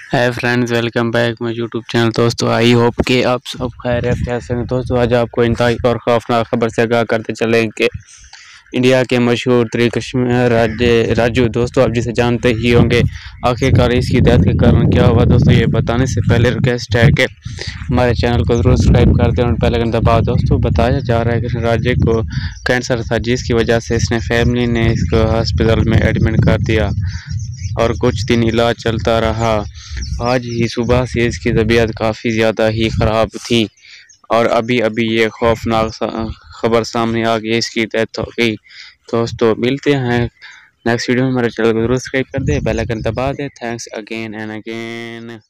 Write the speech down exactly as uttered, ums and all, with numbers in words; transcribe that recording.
Hi friends, welcome back my YouTube channel. दोस्तों, I hope कि आप सब खैरियत कैसे हैं। दोस्तों, आज आपको इंतहाई और खौफनाक खबर से आगाह करते चलें कि इंडिया के मशहूर तरीन कश्मीर राज्य राजू, दोस्तों आप जिसे जानते ही होंगे, आखिरकार इसकी डेथ के कारण क्या हुआ। दोस्तों, ये बताने से पहले रिक्वेस्ट है कि हमारे चैनल को जरूर सब्सक्राइब कर दें और पहले घंटा दबाओ। दोस्तों, बताया जा रहा है कि राज्य को कैंसर था, जिसकी वजह से इसने फैमिली ने इसको हॉस्पिटल में एडमिट कर दिया और कुछ दिन इलाज चलता रहा। आज ही सुबह से इसकी तबीयत काफ़ी ज़्यादा ही ख़राब थी और अभी अभी ये खौफनाक खबर सामने आ गई, इसकी डेथ हो गई। दोस्तों, मिलते हैं नेक्स्ट वीडियो में। हमारे चैनल को जरूर सब्सक्राइब कर दे, बेल आइकन दबा दे। Thanks again and again.